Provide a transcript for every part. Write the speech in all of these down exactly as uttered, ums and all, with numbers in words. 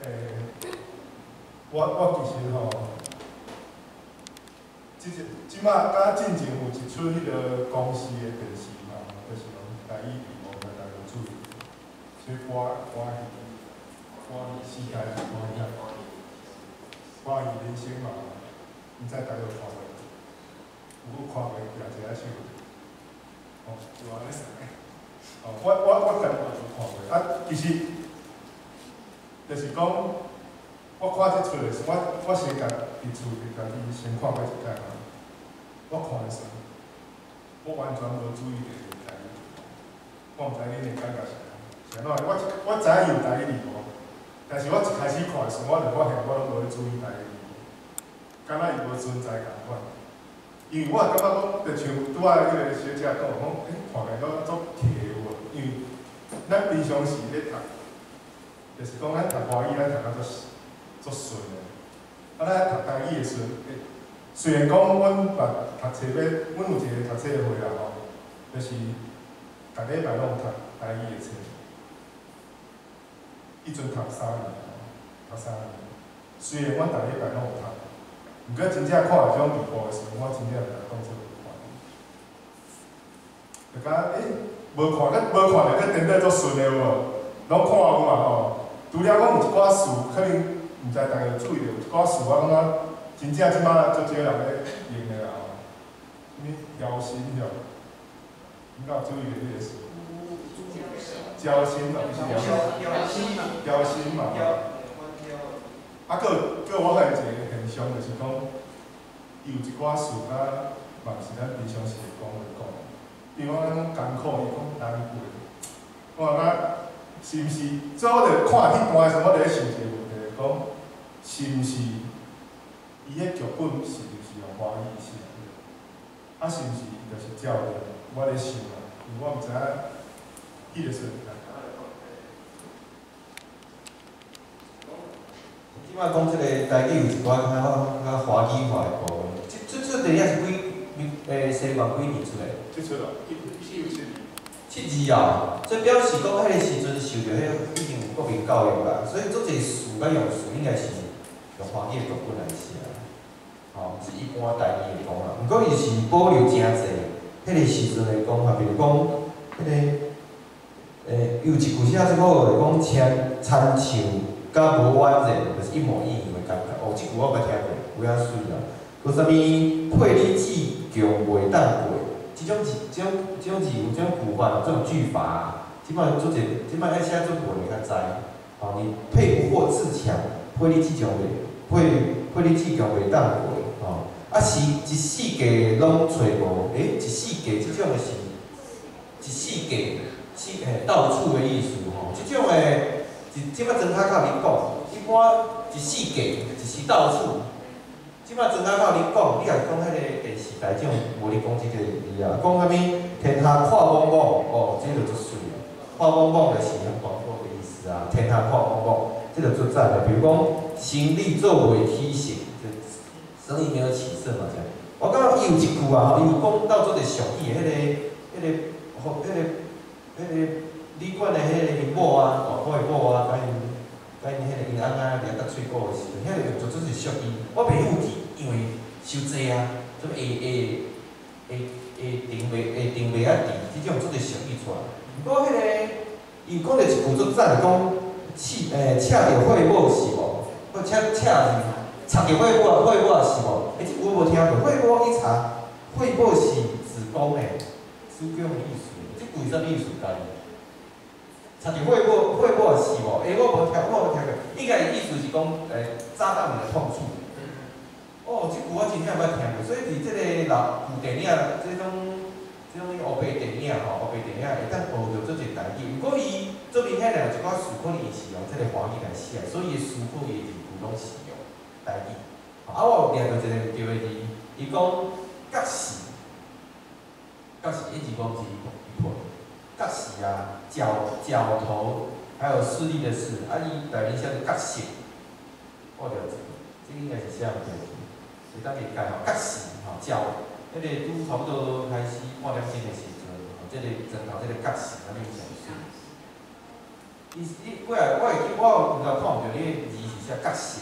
诶，我我其实吼，即即即马敢进前有一出迄个公司的电视嘛，就是讲台语字幕，大家有注意，所以歌歌戏歌戏世界的歌戏，歌戏人生嘛，毋知大家有看无？有看过举一下手。哦，有安尼啥？哦，我我我家己嘛有看过，啊，其实就是讲。 我看即出的时，我我先家伫厝伫家己先看过一届嘛。我看的时候，我完全无注意到台语，我毋知恁的感觉是安怎。是安怎？我我知影有台语字幕，但是我一开始看的时候，我就发现我拢无咧注意台语字幕，敢若伊无存在共款。因为我感觉讲，就像拄仔迄个小姐讲，讲诶，看起来都足客有无？因为咱平常时咧读，就是讲咱读华语，咱读到足。 足顺的，啊！咱读台语的时阵，虽然讲阮捌读册要，阮有一个读册的会啦吼，就是逐礼拜拢有读台语的册，迄阵读三年吼，读三年。虽然阮逐礼拜拢有读，毋过真正看迄种字幕的时阵，我真正就当作无看。就讲诶，无看，咱无看了，咱颠倒足顺的有无？拢看有嘛吼？除了讲有一寡事，可能。 毋知大家有注意到，有一寡事我感觉真正即摆足少人咧用的啦吼，什物交心吼，你敢有注意到迄个事？交心嘛，是交心嘛，交心嘛。啊，搁搁我看一个现象，就是讲，伊有一寡事甲嘛是咱平常时会讲会讲，比如讲咱艰苦，伊讲难过，我感觉是毋是？所以我著看迄段的时候，我著咧想一个问题，讲。 是毋是伊迄剧本是毋是用华语写的？啊，是毋是就是照着我咧想啊？因为我毋知影迄个时阵。 即摆讲即个台语有一寡较较华语化的部分，即即出电影是几诶西元几年出的？ 即出咯，一七有七年。 七二啊，这表示讲迄个时阵受着迄已经有国民教育啦，所以做侪词甲用词应该是。 用华语的剧本来写，吼、哦，是一般台语的讲啦。毋过伊是保留真侪，迄个时阵的讲法，比如讲，迄、那个，诶、欸，有一句写出好个，讲亲亲像甲无完人，就是一模一样的感觉。哦，即句我捌听过，有影水啦。佮啥物配你志强袂当过，即种字，即种即种字有即种古法，这种句法，即摆做者，即摆爱写做文的较知。哦，你配不过自强，配你志强袂。 配配你志强袂当过吼，啊是一世界拢找无，诶，一世界即种诶是，一世界是诶到处诶意思吼，即种诶，即即摆庄脚口你讲，一般一世界就是到处，即摆庄脚口你讲，你若讲迄个电视台种无咧讲即个字啊，讲啥物天下看网网，哦，即个就足水啊，看网网就是很广阔的意思啊，天下看网网，即个足赞的，比如讲。 行力作为梯形，就生意没有起色嘛，这样。我感觉伊有一句啊，伊有讲到做个俗语，迄、那个、迄、那个、吼、迄、那个、迄、那个旅馆的迄个因某啊，大哥的某啊，甲因、甲因迄个因翁啊，掠到喙骨的时阵，迄个用做做是俗语，我袂有记，因为伤济啊，什么下下下下定袂下定袂啊低，即种做个俗语出来。不过迄、那个伊讲着一句足赞，讲刺诶，请着会某是无？ 或请请是插着会某，会某是无？诶，即我无听过。会某一查，会某是子宫诶，子宫的意思。即句啥意思？家己插着会某，会某是无？诶，我无听，我无听过。应该意思是讲，诶，扎到你的痛处。哦，即句我真正捌听过。所以伫即个老古电影，即种即种欧白电影吼，欧白电影会当学着做一台语。不过伊做明显有一寡词可能伊是用即个华语来写，所以伊词库伊是。 拢是用台语，啊，我有掠到一个有对的字，伊讲角视，角视一字讲是一破，角视啊，角角头，还有势力的势，啊，伊台语写做角视，我了解，这应该是写唔对字，所以咱理解吼，角视吼角，迄个拄差不多开始半点钟的时阵，吼，即个砖头即个角视，咱用上水。 伊你过来，我会记，我有毋知看毋着你字是写角色，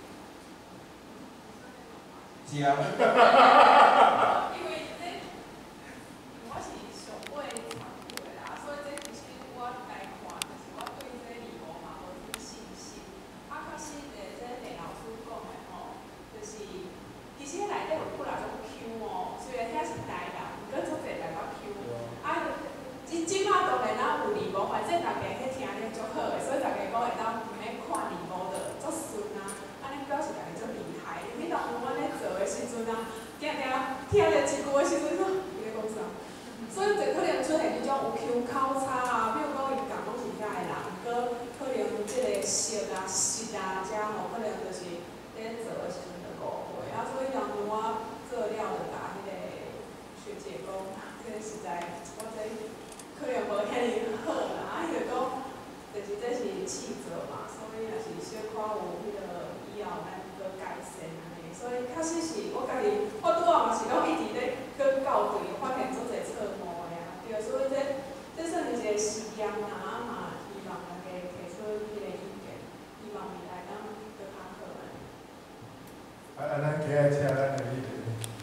是啊。 因为这我是上尾参过的啦，所以这其实我来看，就是我对这字幕嘛无啥信心。啊，确实诶，这李老师讲的吼，就是其实内底有几啊种 Q 哦，虽然遐是台人，毋过做侪台湾 Q。啊，即即摆当然咱有字幕，反正大家迄听咧足好诶，所以大家讲会当毋免看字幕的足顺啊。安尼表示家己足厉害。你当阮咧做诶时阵啊，定定听着一句诶时阵说，伊咧讲啥？所以就可能出现迄种有 Q 口差啊，比如讲伊讲拢是遐诶人，搁可能即个色啊、色啊，遮吼可能就是咧做诶时阵就误会啊，所以当我做了就甲迄个学姐讲，这个实在我这可能无遐尼好啦，啊，伊就讲，就是这是试做嘛，所以若是小可有迄个以后咱搁改善安尼，所以确实是我家己，我拄仔嘛是拢一直咧搁校对，发现做者错误的啊，对，所以这这算是一个实验啦，啊嘛希望大家提出迄个意见，希望未来咱搁较好安尼。 啊，啊，咱今日请咱的迄个，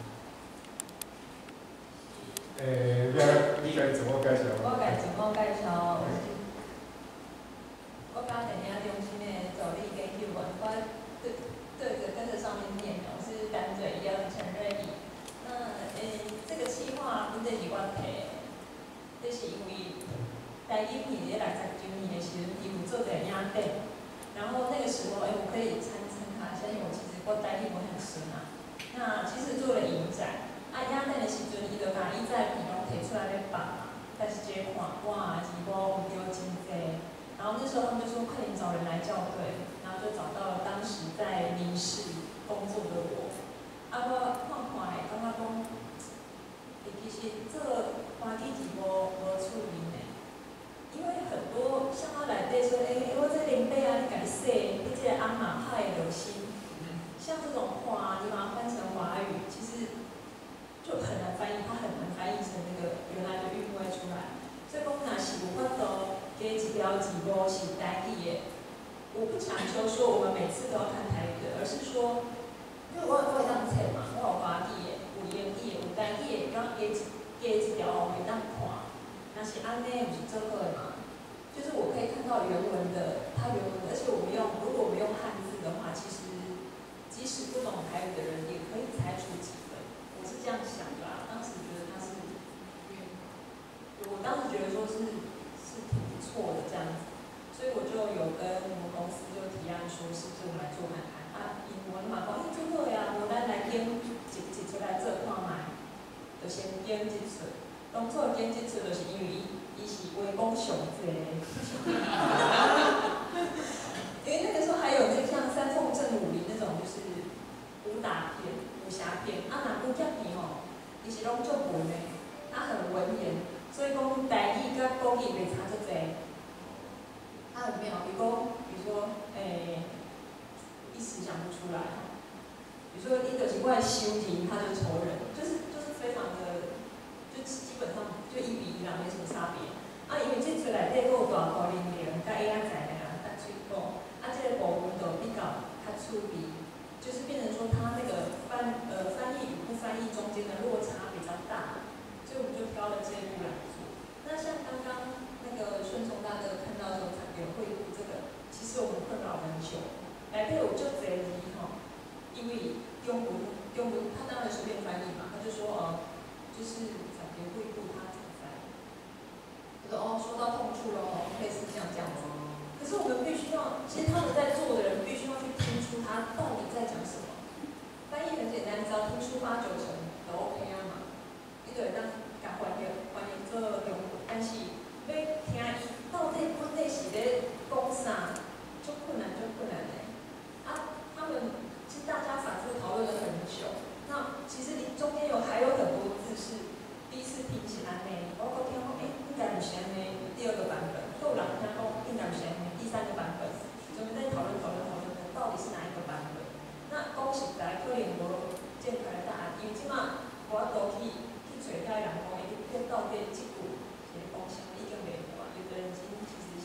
诶，你你家自我介绍。 我家自我介绍，我是我刚电影中心的助理研究员，我对对着跟着上面念的，我是甘嘴一样陈瑞怡。那诶，这个计划，这是我提的，这是因为台影片咧六十周年的时阵，伊有做者影展，然后那个时候诶，我可以参参加一下，因为我其实我台语不很顺啊。那其实做了影展。啊，影展的时阵，伊就甲伊在片中摕出来咧放嘛，但是这看哇，字幕有丢真济，然后那时候他们就说快点找人来校对，然后就找到了当时在民视工作的我，啊，我看看诶，感觉讲，诶，其实这华语字幕无出名诶，因为很多像我内底说，诶、欸，我这林北啊，你家己说，你这个阿妈派的流星，像这种话，你把它翻成华语，其实。就很难翻译，它很难翻译成那个原来的韵味出来。所以讲，若是有法度给一条字幕是台语的，我不强求说我们每次都要看台语的，而是说，因为我我会当册嘛，我有华语的，有英语的，有台语的，刚加一加一条我会当看。若是安尼，不是做好的嘛？就是我可以看到原文的，它原文的，而且我们用，如果我们用汉字的话，其实即使不懂台语的人也可以猜出几分。我是这样想的啦，当时觉得他是，我当时觉得说是是挺不错的这样子，所以我就有跟我们公司就提案说，是不是我们来做看看啊？英文嘛，讲你做好呀，我咱来编一一出来做看卖，就先编一出，当初编一出就是因为伊伊是话讲上济，因为那个时候还有那个像三凤正武林那种就是武打片。武侠片，啊，若武侠片吼，伊是拢足文的，啊很文言，所以讲台语甲国语袂差足济。啊很妙，比如讲，比如说，诶、欸，一时想不出来哈。比如说，伊就是我的修庭，他就是仇人，就是就是非常的，就基本上就一比一啦，没什么差别。啊，因为这出内底有大高年龄，甲 A I 仔的人较水果，啊，这个部分就比较较趣味。就是变成说，它那个翻呃翻译与不翻译中间的落差比较大，所以我们就挑了这一部来做。那像刚刚那个顺聪大哥看到说产业惠顾这个，其实我们困扰很久。来对我就这里哈，因为用文用文，他当然随便翻译嘛，他就说呃，就是产业惠顾他怎么翻译？他说哦，说到痛处了哦，类似这样这样子。可是我们必须要，其实他们在做的人必须要去听出他到底在讲什么。翻译很简单，只要听出八九成就 OK 啊嘛。你就会当甲翻译翻译做中文，但是要听伊到底本底是咧讲啥，就困难就困难嘞。啊，他们其实大家反复讨论了很久。那其实你中间有还有很多字是第一次听起来呢，包括听讲，哎、欸，应该不是安尼，第二个版本，都有人听讲应该不是安尼。第三个版本，我们在讨论讨论讨论的到底是哪一个版本？那讲实在，可能无正确的答案，因为即马我都去去找遐人讲，伊这到底即句是讲啥，已经袂无啊。有的人已经其实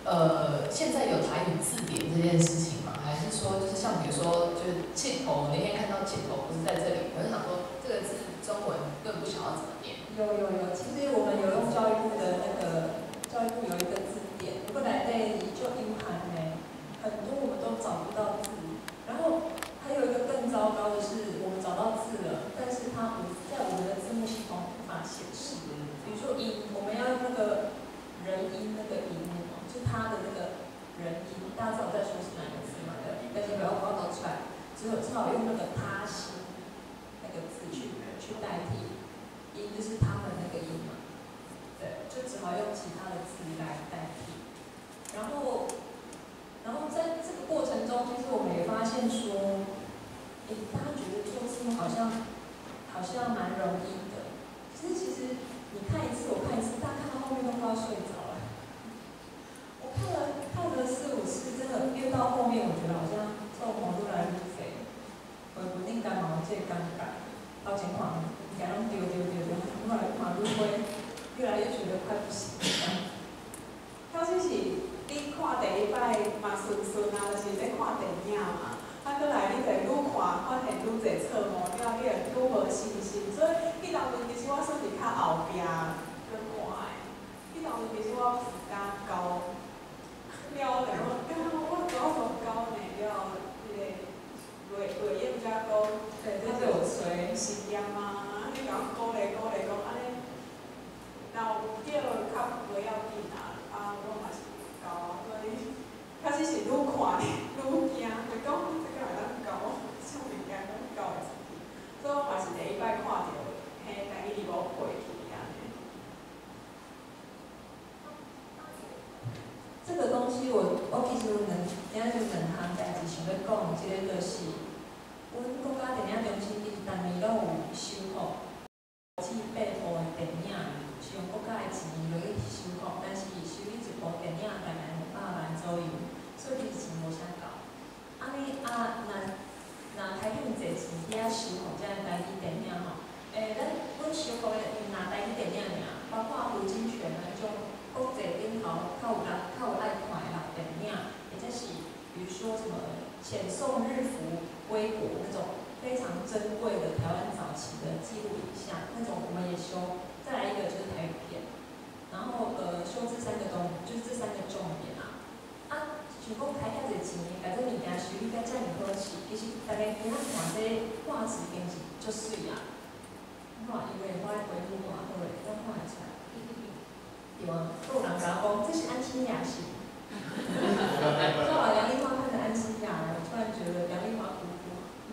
呃，现在有台语字典这件事情吗？还是说就是像比如说就是气头，那天看到气头不是在这里，我就想说这个字中文更不晓得怎么念。 有有有，其实我们有用教育部的那个教育部有一个字典，不过来对就英含呢，很多我们都找不到字。然后还有一个更糟糕的是，我们找到字了，但是它不在我们的字幕系统无法显示。比如说音，我们要用那个人音那个音，就它的那个人音，大家知道我在说是哪个字吗？对，但是不要不要搞出来，只有只好用那个他心那个字去去代替。音就是他们那个音嘛，对，就只好用其他的字来代替。然后，然后在这个过程中，其实我们也发现说，诶，大家觉得做字幕好像好像蛮容易的，可是其实你看一次，我看一次，大家看到后面都快要睡着了。我看了看了四五次，真的越到后面，我觉得好像做毛愈来愈肥，我不定干嘛这尴尬，到情况。给他们丢丢丢丢，后来马路会越来越觉得快不行。 到时是你看第一摆嘛顺顺啊，就是咧看电影嘛，啊，过来你就愈看发现愈侪错误，了你会愈无信心。所以迄当阵其实我算是较后壁去看的，迄当阵其实我自家交，了嘞，我我我做交呢了，迄个月月燕家讲， 对，这是我吹实验啊。你甲我鼓励鼓励讲安尼，若有叫较袂要紧啦，啊，我嘛是交啊，所以开始是愈看愈惊，就讲这个会当交，啥物件拢交会出去，所以我嘛是第一摆看到，嘿，家己无配去安尼。 这个东西我我其实有两，今仔有两项代志想要讲，一个就是，阮国家电影中心其实逐年拢有收获。至八部的电影是用国家的钱落去收获，但是收益一部电影大概两百万左右，所以其实钱无啥够。安尼啊，若若开遐尔济钱伫遐收获这台语电影吼，诶，咱阮收获的毋若台语电影尔，包括胡金铨啊，种国际顶头较有人较有爱看的老电影，或者是比如说什么遣送日服归国那种。非常珍贵的台湾早期的纪录影像，那种我们也修。再来一个就是台语片，然后呃修这三个东，就是这三个重点啊。啊，想讲开遐侪钱，把这物件收益甲遮尔好势，其实大家今仔看这画质已经是足水啊。看因为我的回顾偌好诶，我看会出来。对啊，还有人甲我讲这是安心雅系。我把杨丽花看成安心雅了，我突然觉得杨丽花姑姑。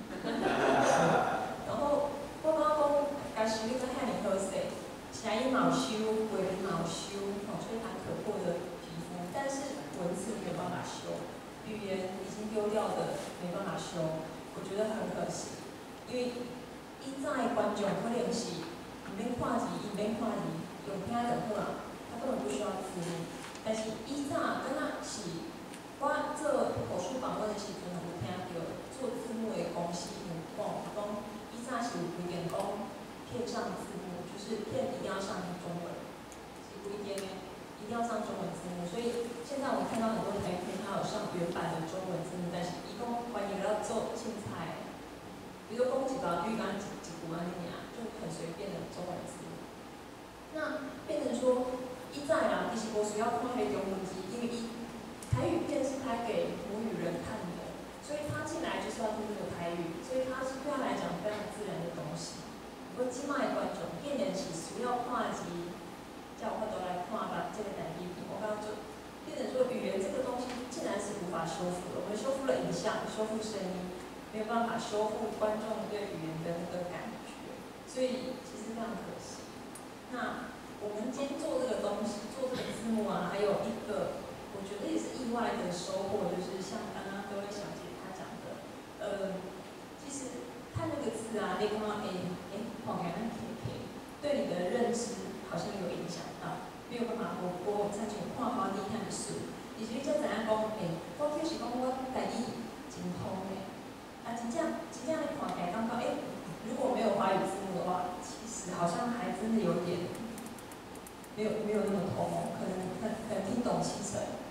然后我感觉讲，家收你个遐尔好势，声音嘛有修，画面嘛有修，吼，非常可破的皮肤，但是文字没有办法修，语言已经丢掉的没办法修，我觉得很可惜。因为以前的观众可能是唔免看字，伊免看字，用听就好啊，他根本不需要字幕。但是以前敢若是我做口述访问的时阵，有听到做字幕的公司有讲，讲以前是有规定讲片上字幕，就是片一定要上中文，是规定的，一定要上中文字幕。所以现在我们看到很多台片，它有上原版的中文字幕，但是伊讲欢迎要做凊彩，比如说讲一段语讲一一句安尼尔，就很随便的中文字幕。那变成说，以前人其实无需要看迄中文字，因为伊台语片是拍给母语人看的。所以他进来就是要听这个台语，所以他是对他来讲非常自然的东西。不过今麦的观众变成是需要看字，叫我都来看吧这个台语片，我刚刚就变成说语言这个东西竟然是无法修复的。我们修复了影像，修复声音，没有办法修复观众对语言的那个感觉，所以其实非常可惜。那我们今天做这个东西，做这个字幕啊，还有一个我觉得也是意外的收获，就是像刚刚各位小姐。呃，其实看那个字啊，你看到诶诶，看起来很 K K， 对你的认知好像有影响到，没有办法活泼，参像看花滴看水。以前才知影讲，诶，我确实讲我台语真通诶，啊，真正真正你看起来感觉，诶，如果没有华语字幕的话，其实好像还真的有点没有没有那么通，可能可能听懂七成，其他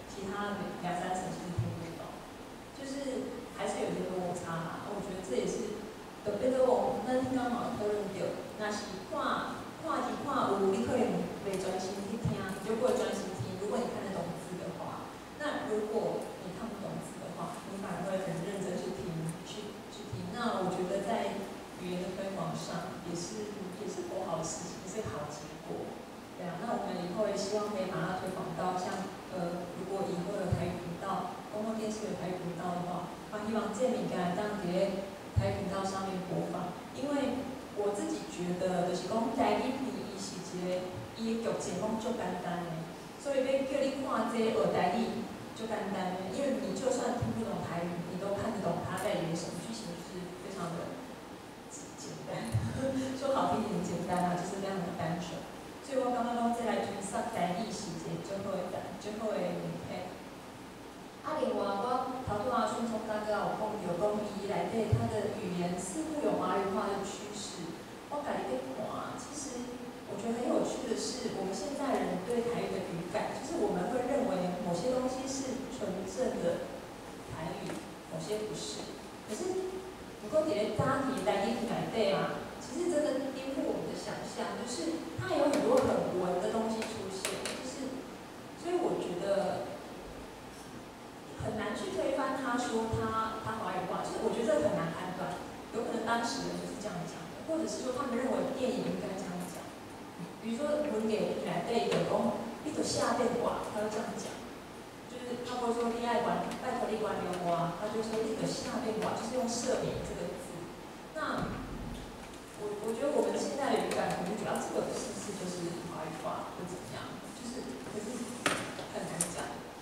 他两三成其实听不懂，就是还是有一些落差啦。我觉得这也是就变做我咱听刚嘛讨论到，若是看看字看有，你可能袂专心去听，你就不会专心听。如果你看得懂字的话，那如果你看不懂字的话，你反而会很认真去听，去去听。那我觉得在语言的推广上也是也是不好的事情，也是好结果。对啊，那我们以后也希望可以把它推广到像呃，如果以后有台语频道，公共电视有台语频道的话，我希望这物件当伫咧台语频道上面播放。因为我自己觉得，就是讲台语片伊是一个伊的剧情讲足简单的，所以要叫你看这学台语就简单的，因为你就算听不懂台语，你都看得懂他在演什么，剧情是非常的简单，说好听点简单啊，就是非常的单纯。所以我感觉讲这来诠释台语是一个最好的、最好的媒体。啊，另外我头拄仔孙聪大哥有讲到，讲伊内底他的语言似乎有华语化的趋势。我家己在看，其实我觉得很有趣的是，我们现在人对台语的语感，就是我们会认为某些东西是纯正的台语，某些不是。可是，不过伫咧早期台语内底啊，其实真的颠覆我们的想象，就是它有很多很文的东西出现，就是所以我觉得很难去推翻他说他他华语化，就是我觉得这很难判断，有可能当时人就是这样讲的，或者是说他们认为电影应该这样讲，比如说文给来对的讲，你就下变话，他就这样讲，就是他不会说你爱管拜托你管流我，他就说你就下变话，就是用赦免这个字，那。我我觉得我们现在的语感，可能主要这个是不是就是华语化或怎么样，就是可是很难讲。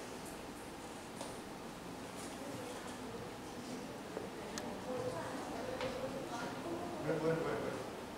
喂喂喂喂。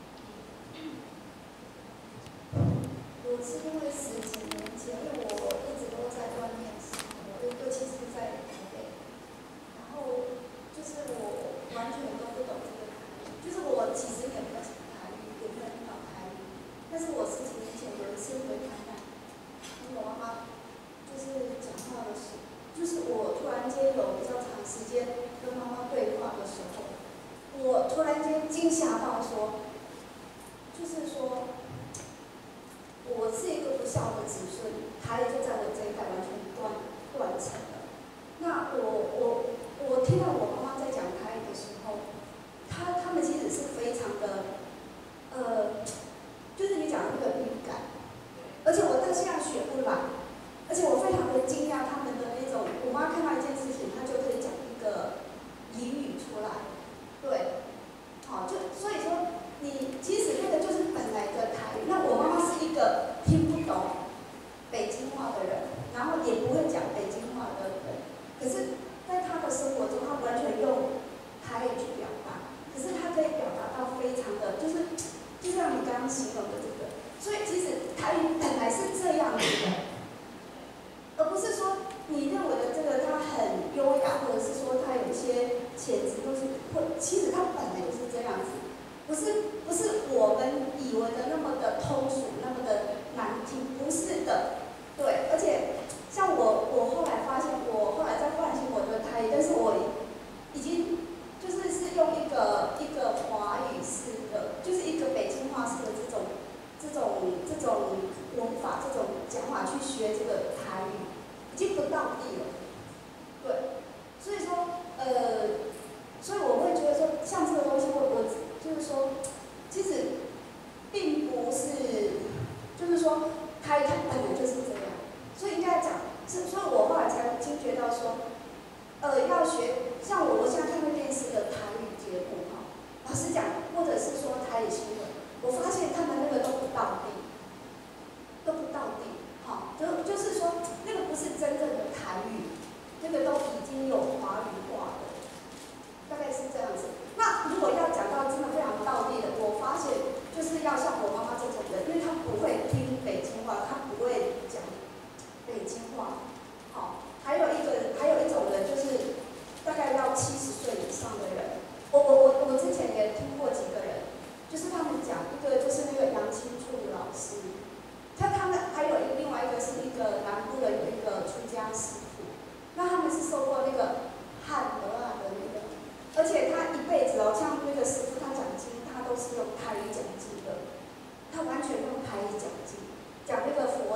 我是因为十几年前，因为我一直都在外面生活，尤尤其是在台北，然后就是我完全都不懂这个台语，就是我几十年没有讲台语，也没有听到台语，但是我十几年前有一次回台南，跟我妈妈就是讲话的时候，就是我突然间有比较长时间跟妈妈对话的时候，我突然间惊吓到说，就是说。我是一个不孝的子孙，台语就在我这一代完全断断层了。那我我我听到我妈妈在讲台语的时候，她他们其实是非常的，呃，就是你讲的那个语感，而且我到现在学不来，而且我非常的惊讶他们的那种，我妈看到一件事情，她就可以讲一个俚语出来，对，好，就所以说。你其实那个就是本来的台语，那我妈妈是一个听不懂北京话的人，然后也不会讲北京话的人，可是在她的生活中，她完全用台语去表达，可是她可以表达到非常的，就是就像你刚刚形容的这个，所以其实台语本来是这样子的，而不是说你认为的这个它很优雅，或者是说它有一些潜质，都是或其实它本来就是这样子。不是不是我们以为的那么的通俗，那么的难听，不是的，对。而且像我，我后来发现，我后来在唤醒我的台语，但是我已经就是是用一个一个华语式的，就是一个北京话式的这种这种这种文法、这种讲法去学这个台语，已经不到地了，对。所以说，呃，所以我会觉得说，像这个东西，我我。就是说，其实并不是，就是说，台语它本来就是这样，所以应该讲，是，所以我后来才惊觉到说，呃，要学，像我我现在看电视的台语节目哈，老实讲，或者是说台语新闻，我发现他们那个都不到地，都不到地，好，就就是说，那个不是真正的台语，那个都已经有华语化的，大概是这样子。那如果要讲到真的非常道地的，我发现就是要像我妈妈这种人，因为她不会听北京话，她不会讲北京话。好，还有一个，还有一种人就是大概要七十岁以上的人。我我我我之前也听过几个人，就是他们讲一个就是那个杨清楚老师。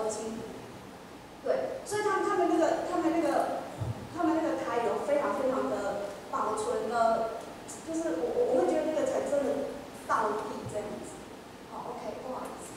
清楚。对，所以他们他们那个他们那个他们那个台有非常非常的保存的，就是我我我会觉得那个才真的道地这样子。好 ，OK， 不好意思。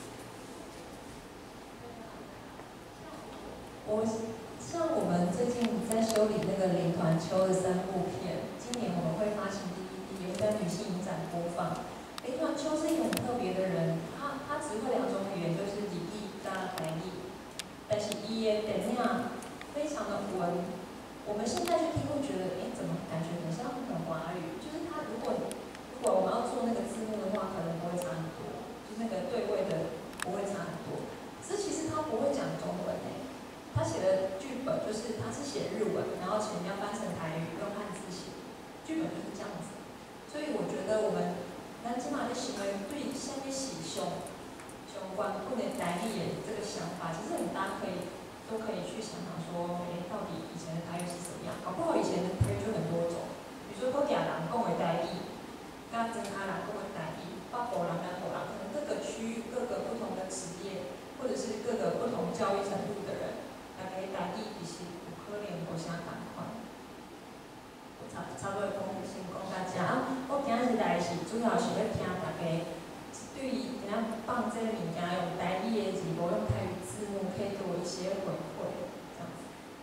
我像我们最近在修理那个林团秋的三部片，今年我们会发行 D V D， 也会在女性影展播放。林团秋是一个很特别的人，他他只会两种语言，就是李义加台语，但是伊的电影非常的文。我们现在去听会觉得，哎，怎么感觉很像很华语？就是他如果如果我们要做那个字幕的话，可能不会差很多，就那个对位的不会差很多。可是其实他不会讲中文诶。他写的剧本就是他是写日文，然后请人家翻成台语，用汉字写，剧本就是这样子。所以我觉得我们咱起码的行为对下面喜凶相关不能台语的这个想法，其实我们大家可以都可以去想想说，哎，到底以前的台语是怎么样？搞不好以前的台语就很多种，比如说高雅人讲的台语，跟真哈人讲的台语，北部人南部人，可能各个区域各个不同的职业，或者是各个不同教育程度的人。大家台语其实有可能无啥同款，我差差不多讲先讲到这啊。我今日来是主要是要听大家对于怎样放这个物件用台语的字幕，用台语字幕可以给我一些回馈，这样子。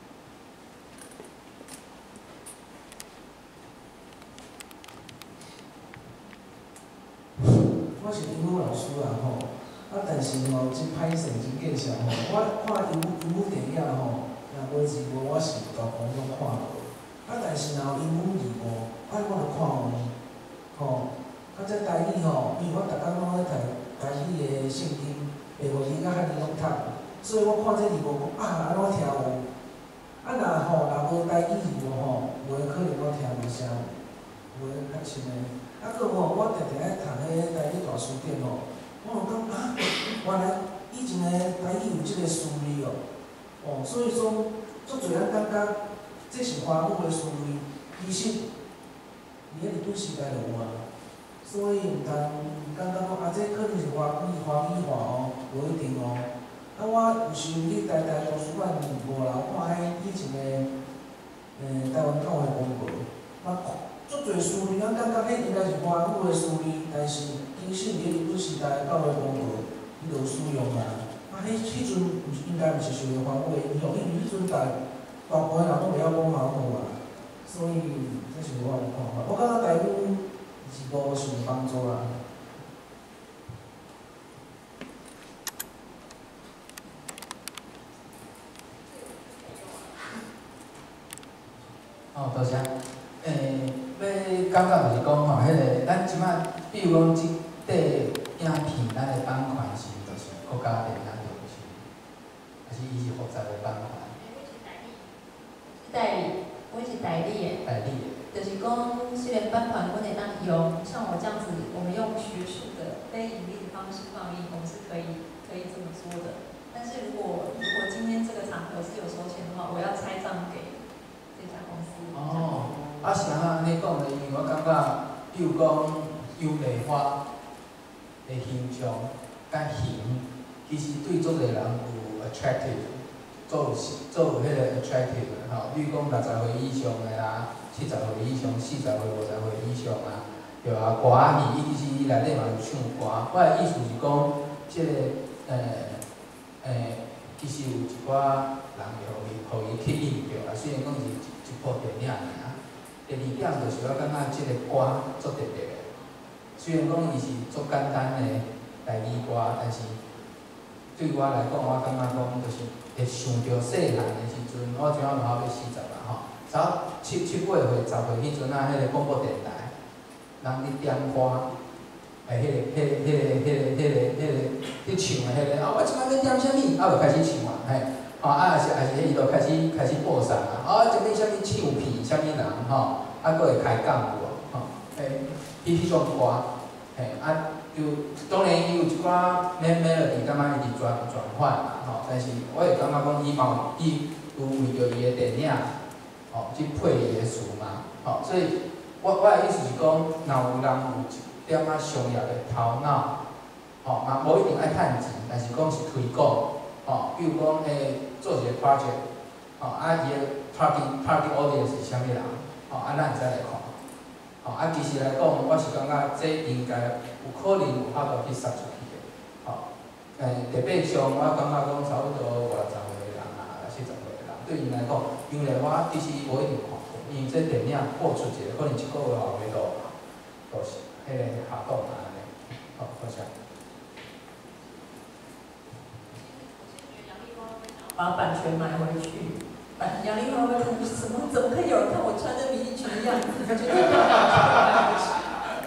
我是英语老师啦吼。啊，但是吼，真歹势，真见笑吼。我看英语英语电影吼，若无字幕我是大部分拢看无。啊，但是若有英语字幕，啊，我就看有。吼，啊，这台语吼，因为我逐工拢咧读台语的圣经，白话字甲汉字拢读，所以我看这字幕啊，安怎听有？啊，若吼，若无台语字幕吼，无可能我听无啥，无较深的。啊，搁吼，我定定咧读迄台语大书店吼。我就讲啊，原来以前的台语有即个词义哦，哦，所以说，足侪人感觉这是华语的词义，其实伫咧日本时代就有啊，所以毋通感觉讲啊，这可能是华语华语化哦，无一定哦。啊，我有时去台台图书馆五楼看迄以前的诶台湾教的广告，嘛足侪词义，咱感觉迄应该是华语的词义，但是。其实伫日本时代教的广告，伊就有使用啦。啊，迄迄阵应该毋是受着华语的影响，因为迄阵大大部分人拢袂晓讲华语啦，所以这是我的看法。我感觉台语是无受帮助啦。 哦，多谢。诶，要感觉就是讲吼，迄个咱即摆，比如讲即。这影片咱的版权是就是国家电影中心，还是伊是复杂的版权？ 代理，我是代理的。 代理的。 就是讲，虽然版权我会当用，像我这样子，我们用学术的非盈利的方式放映，我们是可以可以这么说的。但是如果如果今天这个场合是有收钱的话，我要拆账给这家公司。 哦，啊是安尼讲的，因为我感觉，比如讲优美花。的形象甲形，其实对足个人有 attractive， 做有做有迄个 attractive 的吼。比如讲六十岁以上的啦，七十岁以上、四十岁、五十岁以上啊，对啊，歌仔戏伊其实伊内底嘛有唱歌。我的意思是讲，即、这个诶诶、呃呃，其实有一寡人会互伊互伊去印着啊。虽然讲是一一部电影尔，第二点就是我感觉即个歌足特别的。虽然讲伊是足简单的台语歌，但是对我来讲，我感觉讲就是会想着细汉的时阵，我怎啊嘛要四十啦吼，早七七八岁、十岁迄阵啊，迄个广播电台，人咧点歌，诶，迄个、迄个、迄个、迄个、迄个、迄个咧唱的迄个，啊，我即摆咧点啥物，啊，就开始唱啊，嘿，哦，啊，也是也是伊就开始开始播送啊，哦，即个啥物唱片，啥物人吼，啊，佫会开讲有无，吼，诶。伊迄种歌，嘿，啊，就当然伊有一寡 melody， 感觉伊伫转转换啦，吼。但是我会感觉讲伊嘛，伊有为着伊的电影，吼，去配伊的词嘛，吼。所以我我的意思是讲，若有人有一点仔商业的头脑，吼，嘛无一定爱趁钱，但是讲是推广， 吼，比如讲诶，做一个 project， 吼，啊伊个 target target audience 是啥物人，吼，啊咱会使来看，吼，啊其实来讲，我是感觉这应该有可能有法度去杀出去的，吼，诶，特别上我感觉讲差不多五六十岁的人啊，四十岁的人，对因来讲，因为我其实无一定看过，因为这电影播出一个，可能一个月后尾都都是迄个下档啊安尼，好，多谢。 把版权买回去。版杨丽花会说什么？怎么可以有人看我穿着迷你裙的样子？就觉得把版权买回去。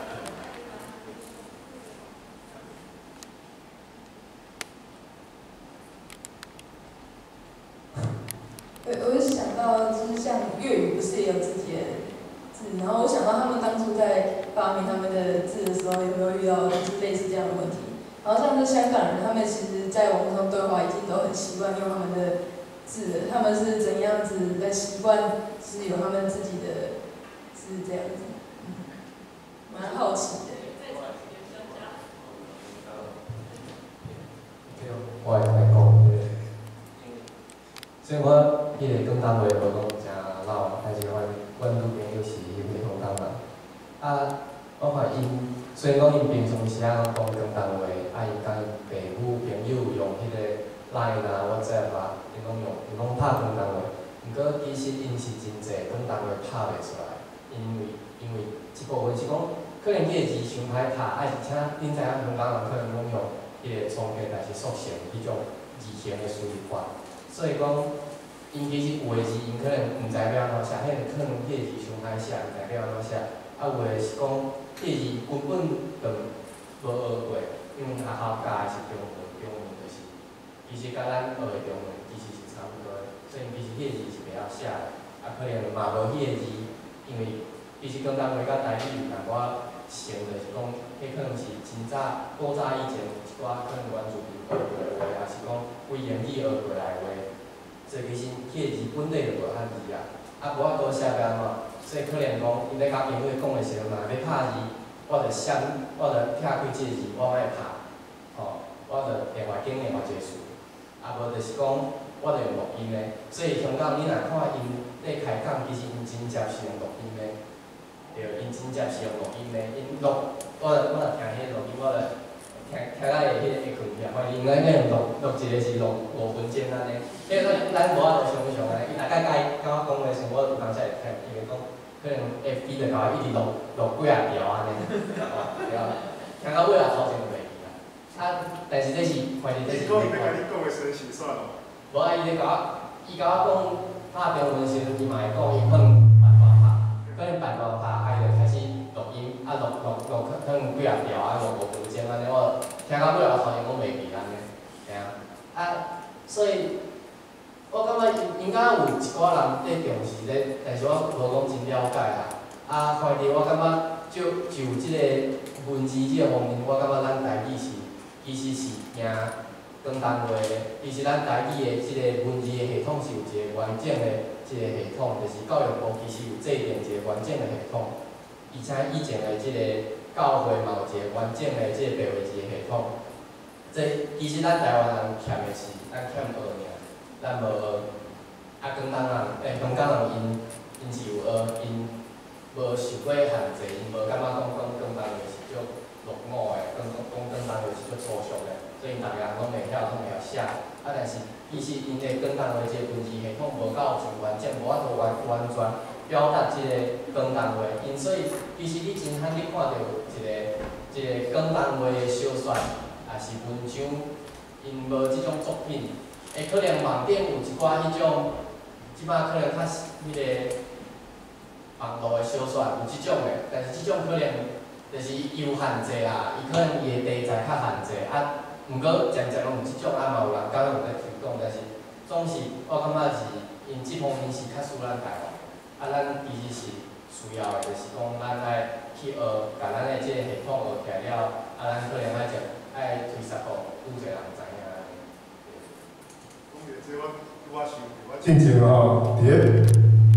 我我就想到，就是像粤语不是也有自己的字，然后我想到他们当初在发明他们的字的时候，有没有遇到就是类似这样的问题？然后像是香港人，他们其实在网络上对话已经都很习惯用他们的字了，他们是怎样子的习惯，是有他们自己的字这样子，嗯，蛮好奇的。 我会来讲，所以我迄个广东话无讲真老，但是阮阮女朋友是迄个广东人，啊，我看因虽然讲因平常时啊讲广东话，啊伊甲因爸母朋友用迄个 Line 啊、WhatsApp 啊，因拢用因拢拍广东话，毋过其实因是真济广东话拍袂出来，因为因为一部分是讲可能迄个字伤歹拍，啊而且恁知影香港人可能拢用。迄个重建但是缩写迄种字形的输入法，所以讲，因其实有诶字，因可能毋知要安怎写，迄个可能迄个字伤歹写，毋知要安怎写。啊有诶是讲，迄个字根本就无学过，因为学校教诶是中文，中文就是其实甲咱学诶中文其实是差不多诶，所以其实迄个字是袂晓写诶，啊可能嘛无迄个字，因为其实广东话甲台语有淡薄像就是讲，迄可能是真早古早以前。我可能原住民学过的话，也是讲为言语学过来的话，所以其实迄个字本地就无汉字啊，啊无法度写要安怎，所以可能讲因咧甲朋友讲的时候，若要拍字，我着闪，我着拆开即个字，我莫拍，吼，我着电话顶另外一个字，啊无就是讲我着用录音的，所以香港你若看因咧开讲，其实因真正是用录音的，对，因真正是用录音的，因录，我着我着听迄个录音，我着。听听到会迄个会困去，反正应该用录录一个是录五分钟安尼，迄个咱无法度想象安尼，伊大概甲伊甲我讲话时，我有当时会听，因为讲可能 F B 就甲我一直录录几啊条安尼，哦，对啊，听到尾啊头前就袂记啦。啊，但是这是反正这是。你讲伊要甲你讲的生是算咯？无啊，伊咧甲我，伊甲我讲拍中文时，伊嘛会讲伊可能办法拍，可能办法拍，啊伊就开始录音，啊录录录可能几啊条啊录五分钟安尼我。听到尾后头前讲袂记安尼，吓啊！所以，我感觉因应该有一寡人在重视咧，但是我无讲真了解啦。啊，快伫我感觉就就即个文字即个方面，我感觉咱台语是其实是赢广东话的。其实咱台语的即个文字的系统是有一个完整的即个系统，就是教育部其实有制定一个完整的系统，而且以前的即个。教会嘛有一个完整的即个白话字的系统，这其实咱台湾人欠的是咱欠学尔，咱无学。啊，广东人诶，香港人因因是有学，因无受过限制，因无感觉讲讲广东话是足落伍的，讲讲讲广东话是足粗俗的，所以逐个人拢袂晓，拢袂晓写。啊，但是其实因的广东话即个文字系统无够全完整，无法度完完全表达即个广东话，因所以其实你真罕去看到。一个一个广东话的小说，也是文章，因无即种作品，会可能网顶有一寡迄种，即摆可能较迄个网络的小说有即种的，但是即种可能就是伊有限制啦，伊可能伊的题材较限制，啊，毋过渐渐拢有即种，啊嘛有人敢有在推广，但是总是我感觉是因即方面是较输咱台湾，啊，咱其实是需要的，就是讲咱爱。去学，甲咱的即个系统学起来了，啊，咱可能爱就爱推实互愈侪人知影。 讲到这，我我想我进前吼，伫个，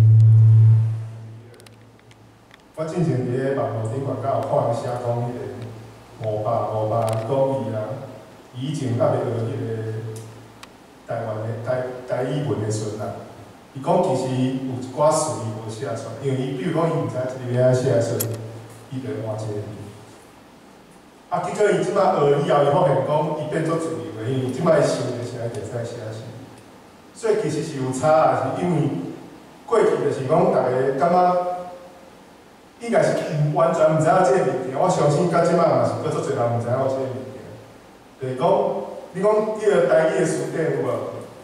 我进前伫个网络顶广告有看写讲迄个五百五百讲伊啊，以前较袂学迄个台湾的台台语文的时阵啊，伊讲其实有一寡词伊无写出来，因为伊比如讲伊毋知一个名写的时阵，伊就换一个字。啊，结果伊即摆学以后，伊发现讲伊变做自由的，因为即摆想着是爱会使写成。所以其实是有差啊，是因为过去就是讲大家感觉应该是完全毋知影即个物件，我相信到即摆嘛是搁足侪人毋知影有即个物件。就是讲，你讲迄个台语的书店有无？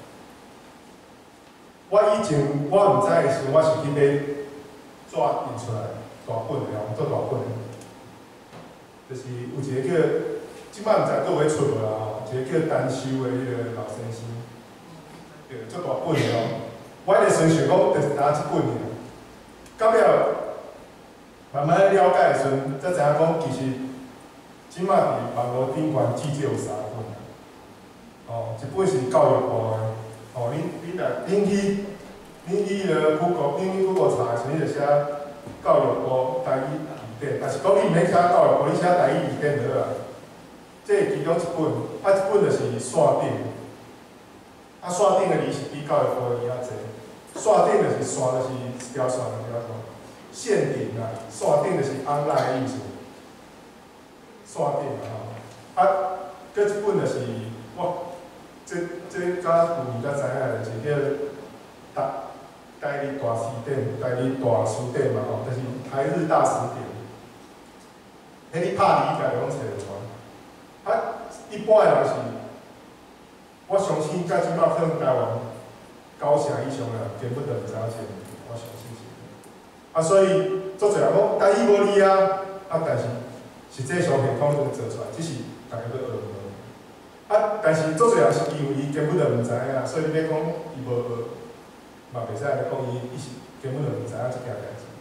我以前我毋知的时候，我是去买纸印出来，大本的哦，做大本的。就是有一个叫，即摆毋知搁有咧出无啦吼，一个叫单修的迄个老先生。对，足大本的哦。我迄个时阵想讲，就是拿即本尔。到了慢慢了解的时阵，才知影讲其实，即摆伫网络顶悬至少有三本。哦，一本是教育部的。哦，恁恁来恁去恁去了 Google， 恁去 Google 查的时阵，你就写教育部台语字典，但是讲你毋免写教育部，你写台语字典就好啦。这是其中一本，啊，一本就是线顶。啊，线顶的字是比教育部的字较济。线顶就是线，就是一条线一条线。线顶啊，线顶就是 online 的意思。线顶啊吼，啊，搁一本就是我这这甲有名较知影的，就是叫台台语大词典，台语大词典嘛吼，就是台日大词典。迄你拍字家拢找得出。啊，一般的人是。我相信，到即摆可能台湾九成以上的人根本就毋知影这个，我相信是。啊，所以足侪人讲台语无理啊，啊，但是实际上系统都做出来，只是大家要学无。啊，但是足侪人是因为伊根本就毋知影，所以你要讲伊无学，嘛袂使来讲伊伊是根本就毋知影即件代志。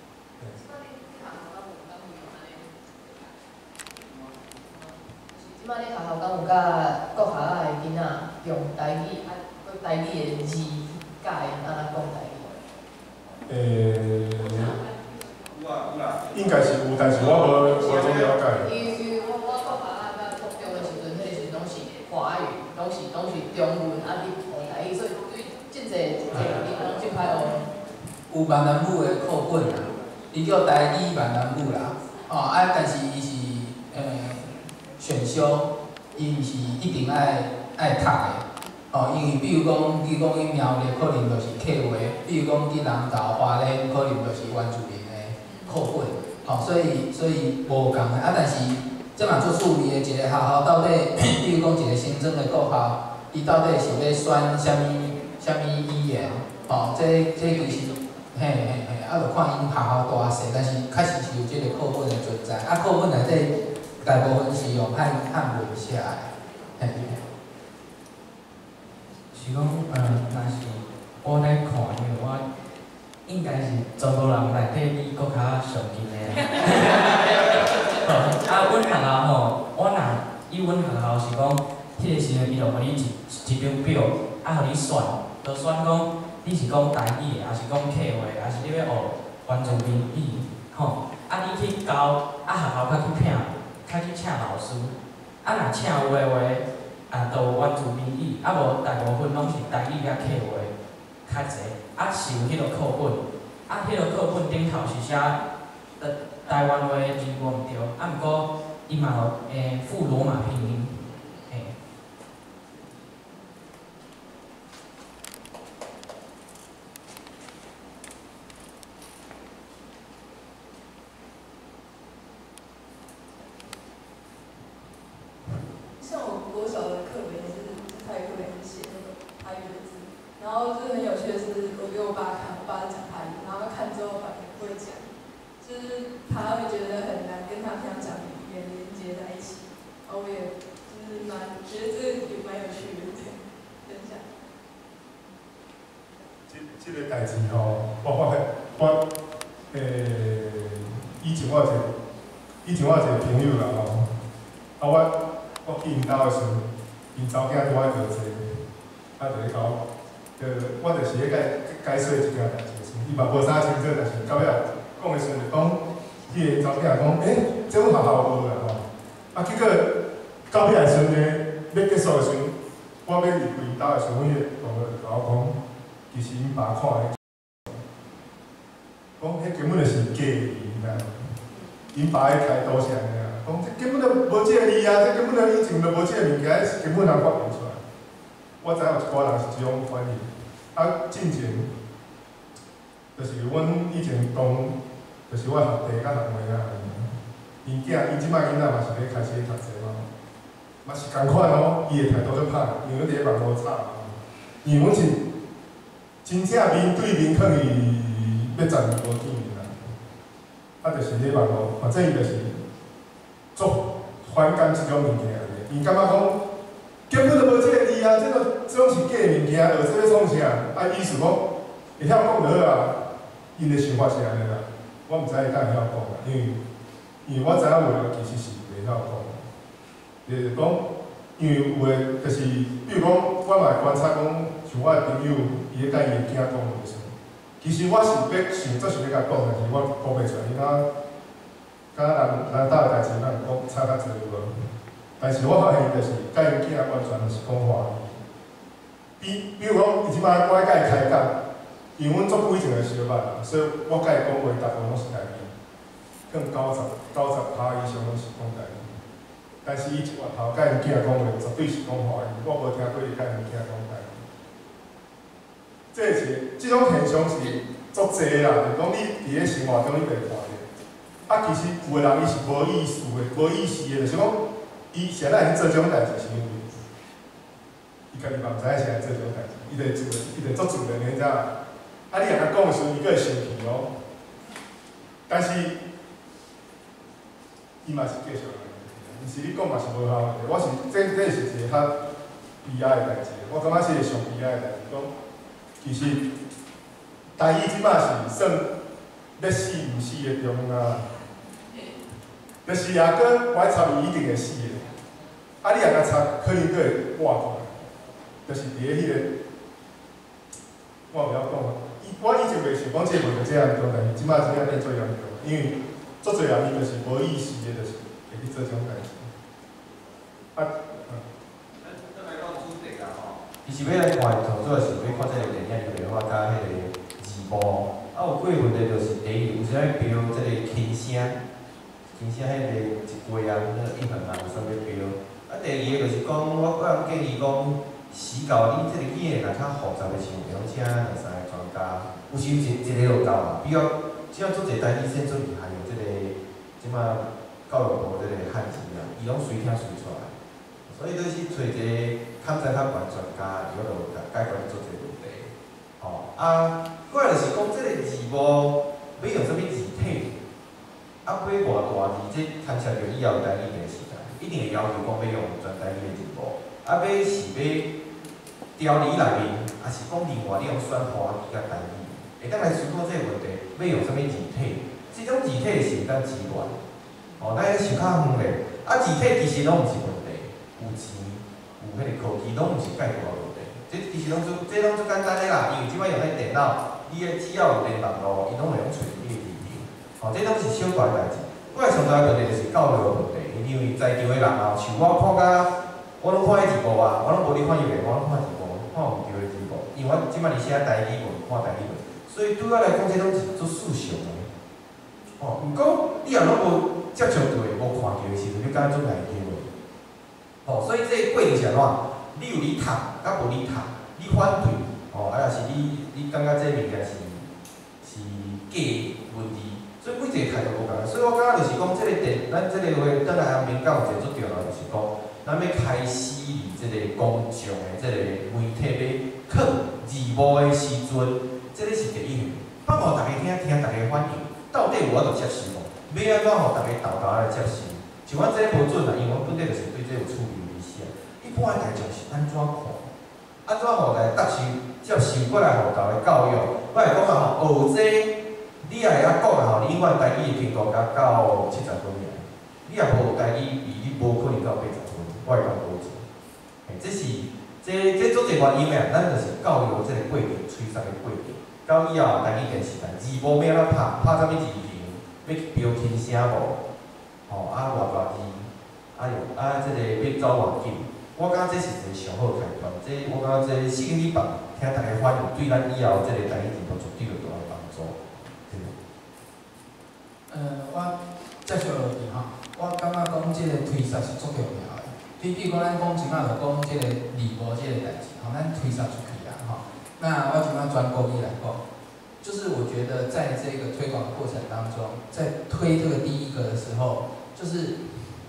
即摆咧学校敢有甲国校仔的囡仔用台语，啊，佮台语的字教因安怎讲台语？ 诶，有啊有啦，应该是有，但是我无无总了解。 因因为我我国校仔甲国中的时阵，迄个时阵拢是华语，拢是拢是中文，啊，你学台语，所以对真侪真侪囡仔真歹学。 有闽南语的课本啦，伊叫台语闽南语啦，哦，啊，但是伊是诶。选修，伊毋是一定爱爱读的，哦，因为比如讲，比如讲伊苗栗可能就是客话，比如讲伫南投花莲可能就是原住民的课本，哦，所以所以无共的，啊，但是即嘛做处理的一个学校到底，比如讲一个新增的国校，伊到底是要选啥物啥物语言，哦，这这其实，嘿嘿嘿，啊，着看因学校大细，但是确实是有即个课本的存在，啊，课本内底。大部分是用汉汉文写的，嘿。 是讲，呃，若是我咧看迄个，我应该是全部人内底比国较上进的啦。啊，阮学校吼，我若以阮学校是讲，迄个时阵伊就互你一一张表，啊，互你选，就选讲你是讲台语的，还是讲客话，还是你要学原住民语，吼，啊，你去教，啊，学校较去拼。较去请老师，啊，若请有诶话，啊，就有原住民语，啊无大部分拢是台语甲客话较济，啊是有迄个课本，啊迄个课本顶头是写呃台湾话的字无毋对，啊毋过伊嘛有诶附罗马拼音，嘿。 像我国小的课本也是，台语课本也是写那个台语的字，然后就是很有趣的是，我给我爸看，我爸是讲台语，然后他看之后反而不会讲，就是他会觉得很难跟他平常讲的语言连接在一起，然后我也就是蛮觉得这个也蛮有趣的，对，分享。 这这个代志吼，我发现我诶，以前我有一个，以前我有一个朋友啦吼，啊我。我去因兜的时阵，因查某囝拄爱坐车，啊，就咧甲我，就我就是咧解解说一件代志，伊嘛无啥清楚，但是到尾讲的时阵就讲，迄个查某囝讲，诶，这阮学校无啦吼，啊，结果到尾的时阵呢，要结束的时阵，我我要离开因兜的时候，迄同学就甲我讲，其实因爸看的，讲迄根本就是假的，你知影？因爸咧开刀啥个啊？讲这根本就无这个字啊，这根本就以前就无这个物件，是根本人发明出来。我知影有一寡人是即种反应，啊，进前，就是阮以前同，就是我学弟甲学妹啊，因囝因即摆囡仔嘛是咧开始咧读册嘛，嘛是共款哦，伊会态度咧歹，因为伫咧网络吵，因为阮是真正面对面可以要十年无见面啦，啊，就是咧网络，反正伊就是足反感即种物件个，伊感觉讲。根本就无即个字啊！即个即种是假物件，学这要创啥？啊，意思讲会晓讲就好啊。因的想法是安尼啦，我毋知伊敢会晓讲啦，因为因为我知影话其实是袂晓讲，就是讲，因为有诶就是，比如讲，我嘛会观察讲，像我诶朋友，伊咧甲伊诶囝讲话时，其实我是要想做想要甲讲，但是我讲袂出来，因为敢人人兜诶代志，咱讲差较侪无。但是我发现就是，甲因囝完全是讲华语。比比如讲，伊即摆我甲伊开讲，因为阮足久以前就相捌啦，所以我甲伊讲话大部分拢是台语，更九十九十趴以上拢是讲台语。但是伊一回头甲因囝讲话，绝对是讲华语，我无听过伊甲因囝讲台语。这是即种现象是足济啦，就讲你伫咧生活中你袂看着。啊，其实有个人伊是无意思的，无意思的，就是讲。伊现在做这种代志是因为，伊家己嘛毋知影是安做这种代志，伊就做，伊就做自然的，你知影？啊，你若甲讲的时阵，伊阁会生气哦。但是，伊嘛是继续来，毋是你讲嘛是无效的。我是这这是一个较悲哀的代志，我感觉是个上悲哀的代志。讲，其实，台语即摆是算要死毋死的中啊，就是也搁我插伊一定会死的。啊！你若甲插，可能佫会活过来，就是伫咧迄个，我袂晓讲啊。伊我以前袂想讲这个问题这样重，但是即摆真正变做严重，因为足侪人伊就是无意识的，就是会去做这种代志。啊，嗯。 咱咱来讲主题啊吼，其实要来看创作是要看这个电影里面我甲迄个字幕，啊有几个问题就是第一，有时爱标这个轻声，轻声迄个一句啊，那个一分啊有啥物标？啊，第二个就是讲，我个人建议讲，死到你即个语言若较复杂的时候，请两三个专家，有时一一个就够啦。比较只要做一个台语先做还有即、这个即摆教育部即个汉字啊，伊拢随听随出来。所以就是找一个较知较悬专家，伊个就解决做这个问题。吼、哦、啊，过来就是讲即个字幕要用啥物字体，啊，买偌大字，即牵涉着以后台语的时代。一定会要求讲要用全台语的字幕，啊，要是要调理内面，还是讲另外你用选华语甲台语，会当来思考这个问题，要用啥物字体？这种字体是敢自然，哦，咱想较远咧。啊，字体其实拢毋是问题，有钱有迄个科技拢毋是解决问题。这其实拢做，这拢最简单的啦，因为即摆用迄电脑，你诶只要有联网络，伊拢会用找你诶字条，哦，这拢是小大代志。我上大问题就是教育的问题。因为在场的人啊，像我看甲，我拢看迄字幕啊，我拢无咧看YouTube，我拢看字幕，看有对的字幕。因为我即摆伫写台语文，看台语文，所以对我来讲，这拢是做事实的。哦，毋过你若拢无接触到的，无看到的时阵，你敢做台语文？哦，所以这个过程是安怎？你有你读，甲无你读，你反对，哦，啊，若是你你感觉这物件是是假文字。所以每一个态度无共，所以我感觉就是讲，即、这个电，咱即个话，等来后面讲有一个最重要，就是讲，咱要开始伫即个公众的即个媒体要放字幕的时阵，即、这个是第一项，放互大家听，听大家反应，到底有法度接受无？要安怎互大家豆豆来接受？像阮这无准啦，因为阮本地就是对这有趣味意思啊。一般的大众是安怎看？安怎互大家接受、接受过来互大家教育？我来讲啊，学这。你也会晓讲啊吼，你永远台语的程度甲到七十分尔，你也无台语，你无可能到八十分，我会讲保证。嘿，这是这这做一个原因啊，咱就是教育这个过程，催生的过程。到以后台语电视台字幕要安怎拍，拍啥物字型，要标轻声无，吼啊偌大字，啊用啊这个要走偌紧，我我感觉这是一个上好的开端。这我感觉这四个礼拜听大家反应，对咱以后这个台语节目绝对有大帮助。 呃，我接续落去吼，我感觉讲即个推萨是足重要的。比比如讲咱讲即摆就讲即个礼仪即个代志，吼，咱推萨出去啦，吼。那我即摆转国语来讲，就是我觉得在这个推广的过程当中，在推这个第一个的时候，就是。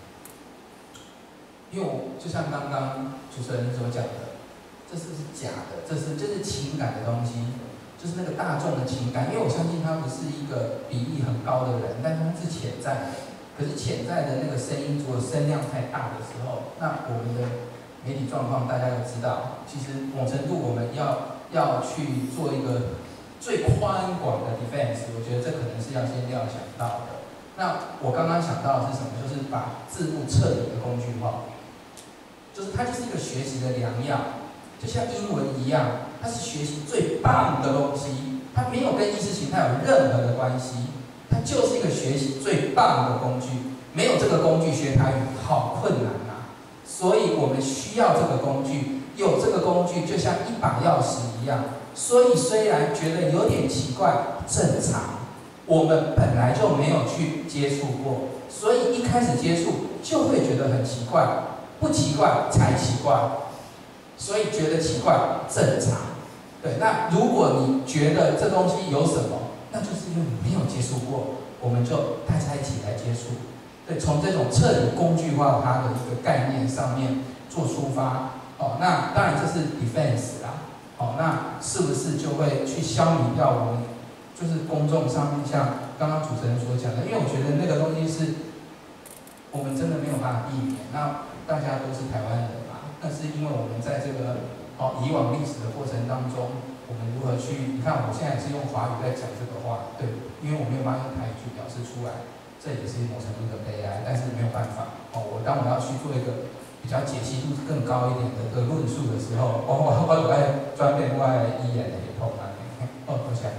因为我就像刚刚主持人所讲的，这是不是假的？这是就是情感的东西，就是那个大众的情感。因为我相信他不是一个比例很高的人，但是他是潜在的。可是潜在的那个声音，如果声量太大的时候，那我们的媒体状况大家都知道。其实某程度我们要要去做一个最宽广的 defense， 我觉得这可能是要先要想到的。那我刚刚想到的是什么？就是把字幕彻底的工具化。就是它就是一个学习的良药，就像英文一样，它是学习最棒的东西，它没有跟意识形态有任何的关系，它就是一个学习最棒的工具。没有这个工具学台语好困难啊！所以我们需要这个工具，有这个工具就像一把钥匙一样。所以虽然觉得有点奇怪，正常，我们本来就没有去接触过，所以一开始接触就会觉得很奇怪。不奇怪才奇怪，所以觉得奇怪正常。对，那如果你觉得这东西有什么，那就是因为你没有接触过，我们就大家一起来接触。对，从这种彻底工具化它的一个概念上面做出发。哦，那当然这是 defense 啦。哦，那是不是就会去消弭掉我们就是公众上面像刚刚主持人所讲的？因为我觉得那个东西是我们真的没有办法避免。那大家都是台湾人嘛，那是因为我们在这个哦以往历史的过程当中，我们如何去？你看我现在也是用华语在讲这个话，对，因为我没有办法用台语去表示出来，这也是某程度的悲哀，但是没有办法哦。我当我要去做一个比较解析度更高一点的的论述的时候，我我我我爱转变我的语言的系统啊，哦，多谢。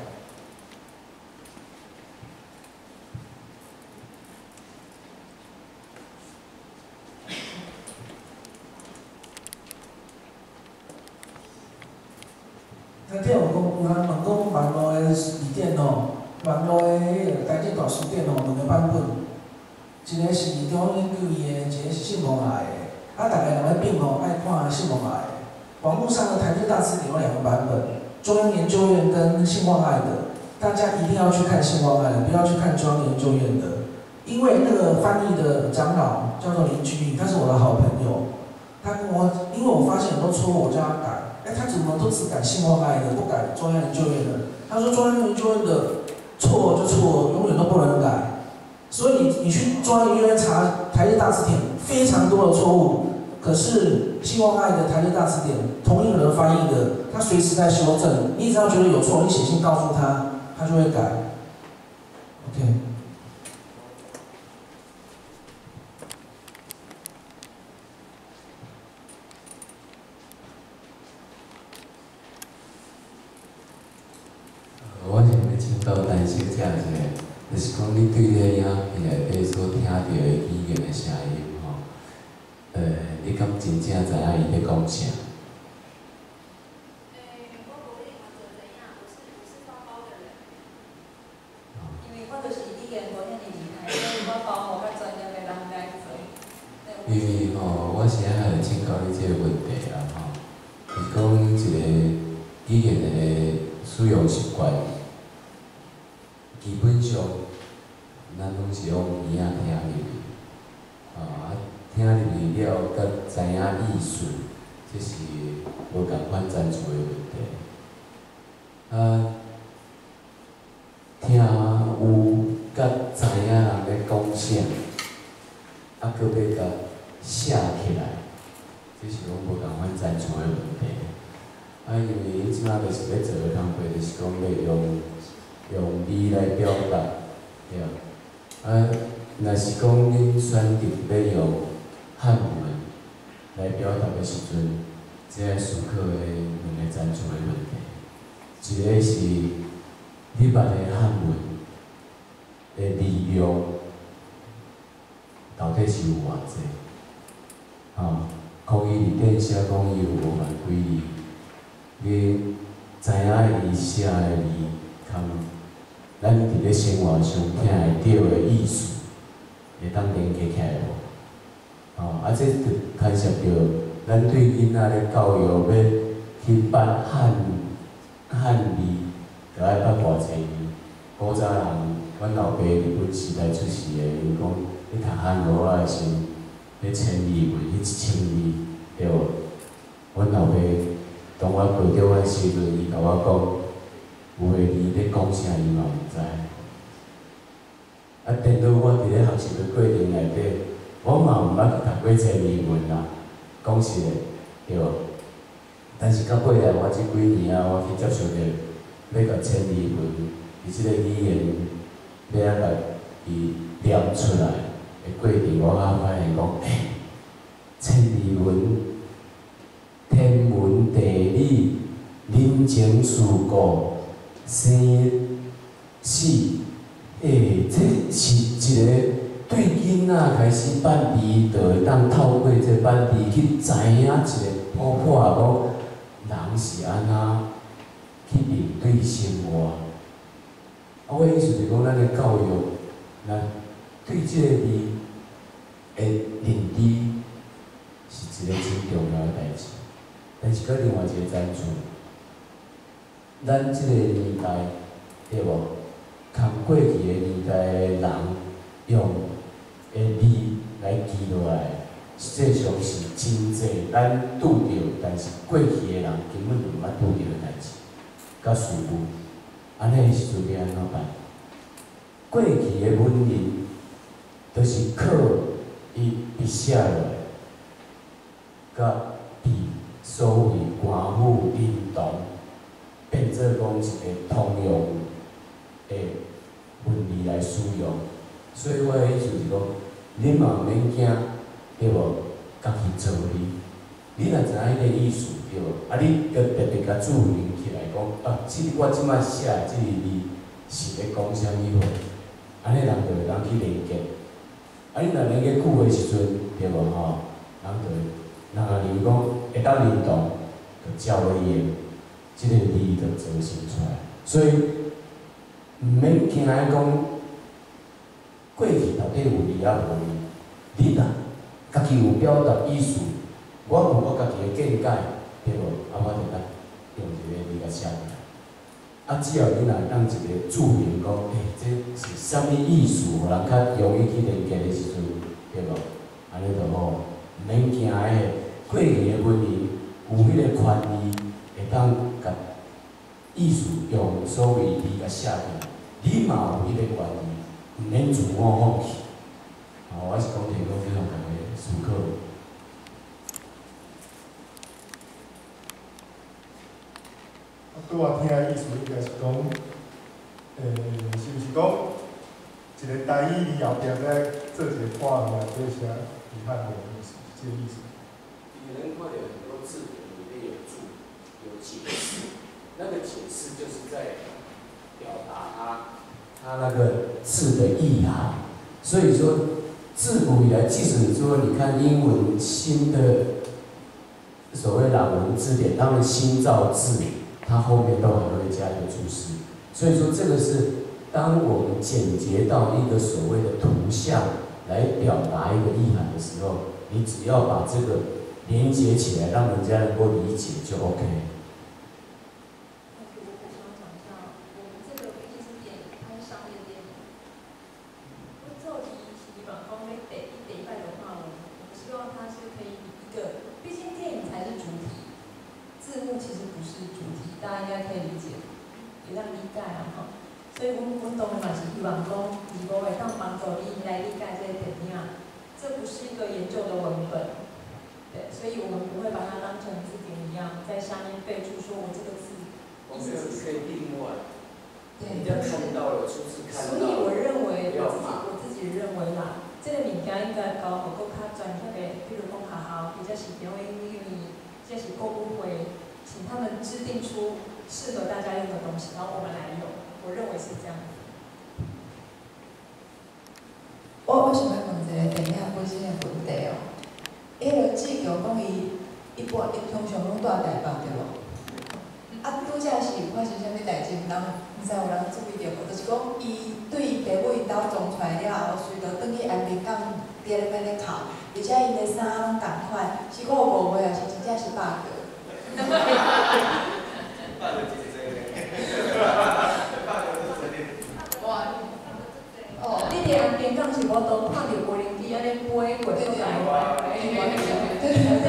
那天有讲，有人问讲网络的字典吼，网络的迄个台语大词典吼，两个版本，一个是中央研究院的，一个是信望爱的。啊，大家若要并吼，爱看信望爱的。网络上的台语大词典有两个版本，中央研究院跟信望爱的，大家一定要去看信望爱的，不要去看中央研究院的，因为那个翻译的长老叫做林居易，他是我的好朋友，他跟我，因为我发现很多错误，我叫他改。哎，他怎么都只改信望爱的，不改中央研究院的？他说中央研究院的错就错，永远都不能改。所以你你去中央研究院查台日大词典，非常多的错误。可是信望爱的台日大词典，同一个人翻译的，他随时在修正。你只要觉得有错，你写信告诉他，他就会改。OK。 我想要请教陈小姐一下，就是讲你对咧影片内底所听到的语言的声音吼，呃，你敢真正知影伊咧讲啥？ 因为我就是语言无遐尔厉害，所以我包我较专业的人来做。 因为吼，我是爱请教你这个问题啦吼，是讲一个语言的使用习惯。基本上，咱拢是用耳仔听入去，啊，听入去了，甲知影意思，这是无共款zan厝的问题。啊，听有甲知影人咧讲啥，啊，搁要甲写起来，这是拢无共款zan厝的问题。啊，因为即摆就是要做的工作，就是讲要用。用字来表达，对啊。若是讲恁选择要用汉文来表达的时阵，这要思考的两个zan厝的问题。一个是你捌的汉文的力量到底是有偌济？吼，口语里底写讲伊有五万几字，你知影的字、写的字，含咱伫咧生活上听会到的意思，会当连接起来无？哦，啊，这就牵涉到咱对囡仔咧教育要去捌汉汉字，就爱捌偌济字。古早人，阮老爸日本时代出世的，伊讲你读汉语啊，先迄千字文，迄一千字，对无？阮老爸当我高中的时阵，伊甲我讲，有诶字咧讲啥，伊嘛毋知。啊，等到我伫咧学习的过程内底，我嘛毋捌读过千字文啦，讲实诶，对无？但是到尾来，我即几年啊，我去接触着要甲千字文。伊即个语言要啊甲伊念出来的过程，我才发现讲，诶、欸，千字文、天文、地理、人情世故、生死，诶、欸，这是一个对囡仔开始捌字，就会当透过这捌字去知影一个普普讲人是安怎去面对生活。啊，我意思是讲，咱的教育，咱对即个字的认知是一个真重要的代志。但是，搁另外一个赞助，咱即个年代，对无？从过去的年代的人用的字来记落来，实际上是真济咱拄着，但是过去的人根本就毋捌拄着的代志，甲事物。安尼的时阵要安怎办？过去的文人，都是靠伊笔写落来，甲被所谓官府认同，变做讲一个通用的文字来使用。所以我的意思是讲，恁嘛毋免惊，对无？家己做哩。你若知影迄个意思，对无？啊，你要特别甲注明起来，讲啊，即我即摆写的即个字是咧讲啥物话？安尼人就会当去连接。啊，你若连接久的时阵，对无吼？人就会，人例如讲会当认同，就照咧用，即个字就造成出来。所以毋免惊讲过去到底有字啊无字，你若家己有表达意思。我有我家己的见解，对无？啊，我就当用一个字甲写落来。啊，只要你若当一个注明讲，诶、欸，这是啥物意思，互人较容易去连接的时阵，对无？安尼就好，毋免惊诶。过去的文字有迄个权利，会当甲意思用所谓字甲写落来，你嘛有迄个权利，毋免自我放弃。哦，我是讲提供这种大家思考。 拄我听的意思应该是讲，诶、欸，是毋是讲一个台语字后壁再做一个破来做写遗憾的意思，这个意思。 你能看到很多字典里面有注有解释，那个解释就是在表达它它那个字的意涵。所以说，自古以来，即使说你看英文新的所谓朗文字典，当然新造字。它后面都还会加一个注释，所以说这个是当我们简洁到一个所谓的图像来表达一个意涵的时候，你只要把这个连接起来，让人家能够理解就 OK。 大家应该可以理解，会当理解啊吼。所以阮阮当然嘛是希望讲，如果会当帮助你来理解这个电影，这不是一个研究的文本，对，所以我们不会把它当成字典一样，在下面备注说我这个字意思是什么。 可以定位。 对， 你看到了，初次看到。 所以我认为我自己我自己认为啦，这个物件应该搞好搁较专业的，比如讲学校或者是表演艺院，或者是购物会。请他们制定出适合大家用的东西，然后我们来用。我认为是这样。 我我想要问一个电影本身的问题哦。迄个志强讲伊一般伊通常拢住台北对无？啊，拄则是发生啥物代志，人毋知有人注意到无？就是讲伊对伊爸母因兜撞出来了后，随着转去安平港伫咧边咧哭，而且因的衫拢共款，是五五月啊，是真正是百个。哦，你伫安平港是无都看到无人机安尼飞过过来，对对对，对对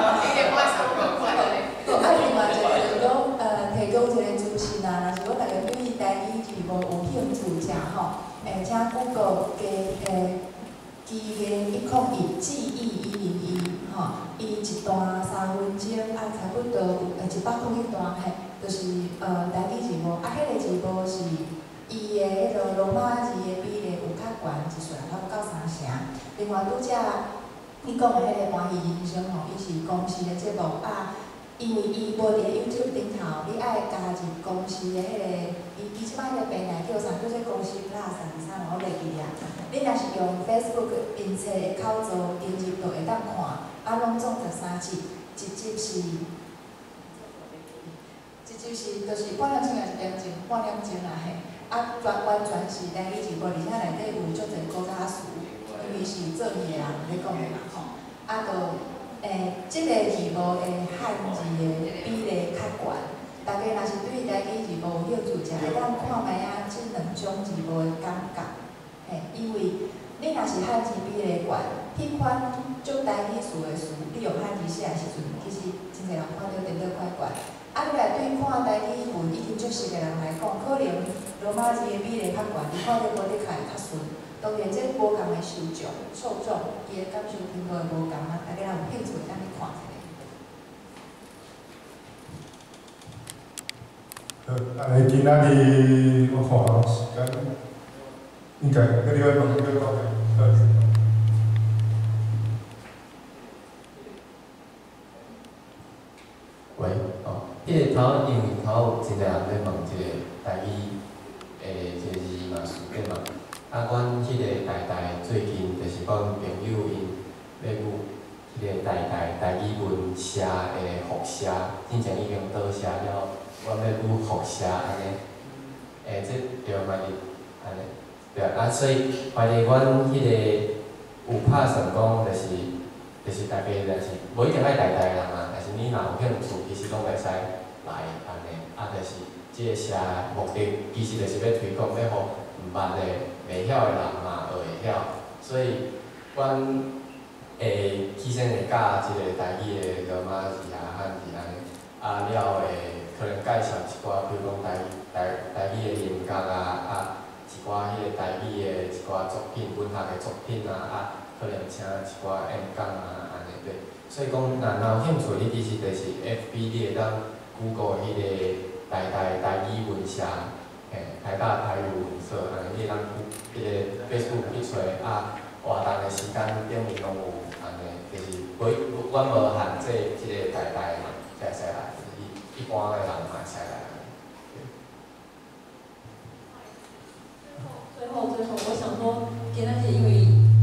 对。哦，啊，另外一个就是讲，呃，提供一个资讯啊，若是讲大家对于台语字无有兴趣者吼，诶，请 Google 加诶，基个一空一记忆一零一吼，伊一段三分钟，啊，差不多有诶一百空一段嘿，就是呃台语字母，啊，迄个字母是伊的迄个罗马字的比例有较悬一撮，差不多到三成。另外拄则伊讲的迄个欢喜人生吼，伊是公司的节目啊。因为伊无伫 YouTube 顶头，你爱加入公司的迄、那个，伊伊即摆个平台叫啥？叫做公司 Plus 还是啥？我袂记了。你若是用 Facebook 因册的口座登入，就会当看，啊，拢总十三集，一集是，一集是就是半点钟还是点钟？半点钟啦嘿。啊，全完全是台语字幕，而且内底有足侪古早词，因为是做伊的人咧讲的嘛吼，啊，就。诶，即、这个字幕诶汉字诶比例较悬，大家若是对台语字幕有兴趣者，会当看卖啊，即两种字幕诶感觉，嘿，因为你若是汉字比例悬，迄款足台语词诶词，你用汉字写诶时阵，其实真侪人看到点点怪怪。啊，你来对看台语文已经足熟诶人来讲，可能罗马字诶比例较悬，你看到无你看会较顺。当然，这无共的受众、受众，伊的感受程度会无共啊，大家若有兴趣，咱去看一下。 好，安尼今仔日我看时间，应该个礼拜问个讲的，好。 喂，哦，迄个头因为头有真侪人咧问即个台语诶，即个字嘛事件嘛。啊，阮迄个台台最近就是阮朋友因要有迄个台台台语文写诶复写，之前已经倒写了，阮要有复写安尼，诶，这着嘛是安尼，对啊，所以怀疑阮迄个有拍算讲，就是就是大家就是无一定爱台台人啊，但是你若有兴趣，其实拢会使来安尼，啊，就是即个写目的其实就是要推广，要互毋捌诶。袂晓诶人嘛，就会晓，所以阮会起先会教即个台语诶罗马字啊、汉字安尼，啊了会可能介绍一寡，比如讲台台台语诶音乐啊，啊一寡迄个台语诶一寡作品、文学诶作品啊，啊可能请一寡演讲啊安尼对。所以讲，若若有兴趣，你其实就是 F B 你会当 Google 迄个台台台语文社。嘿，台大台语文社，安尼你当迄个 Facebook 去找啊，活动的时间顶面拢有安尼，就是每阮无限制即个台台人才会使来，就是一一般的人嘛会使来。 最后，最后，我想说，今仔日因为，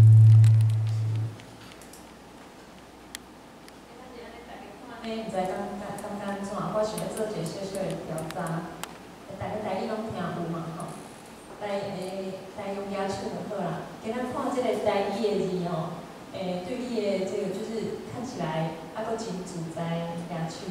今仔日安尼大家看呢，毋知感感感觉安怎？我想要做一个小小的调查。大家台语拢听有嘛吼，台诶台用野手就好啦。今仔看即个台语的字吼，诶，对你的这个就是看起来啊，佫真自在野手。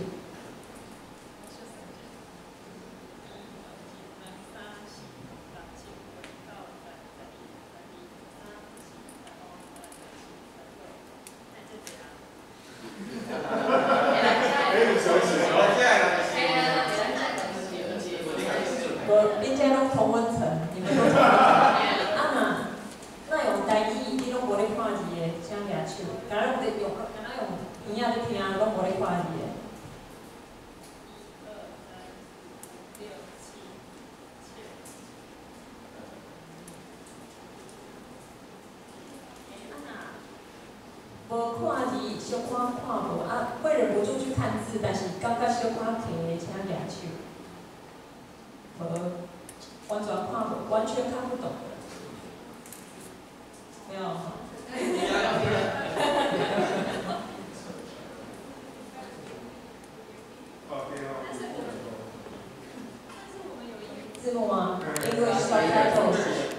无，恁遮拢同温层，你们拢。啊那，那用台语，你拢无咧看字的，啥举手？敢若用用，敢若用耳仔咧听，拢无咧看字的。无看字，小可看无啊，会忍不住去看字，但是感觉小可摕的，请举手。无，完全看不，完全看不懂的。没有。 字幕吗？English subtitles。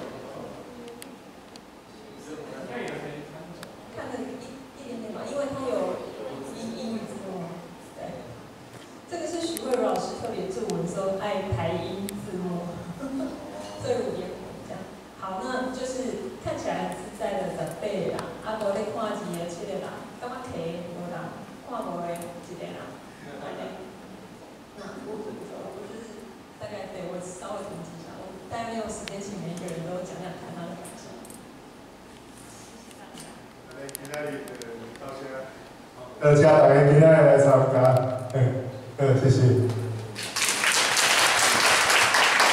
看了一一点点吧，因为它有英英语字幕嘛。对，这个是许慧茹老师特别注文说爱台英字幕，所以有点这样。好，那就是看起来自在的十八个人，啊，无咧看字的七个人，感觉题无人，看无的一个人。那我我就是大概对我稍微统计一下，我大概没有时间请每一个人都讲讲看他的感受。 来，今仔日就到这，多谢大家今仔日来参加，嗯，好，谢谢。